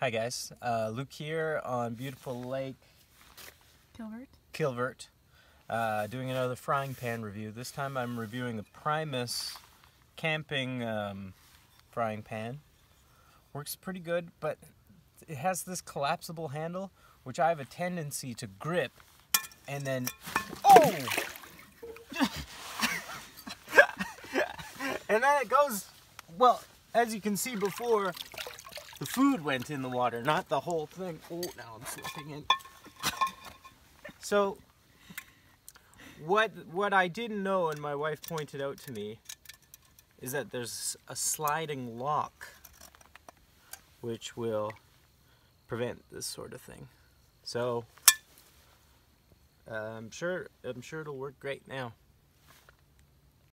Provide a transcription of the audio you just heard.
Hi guys, Luke here on beautiful Lake Kilvert, doing another frying pan review. This time I'm reviewing the Primus camping frying pan. Works pretty good, but it has this collapsible handle, which I have a tendency to grip and then, oh! And then it goes, well, as you can see before, the food went in the water, not the whole thing. Oh, now I'm slipping in. So, what I didn't know, and my wife pointed out to me, is that there's a sliding lock, which will prevent this sort of thing. So, I'm sure it'll work great now.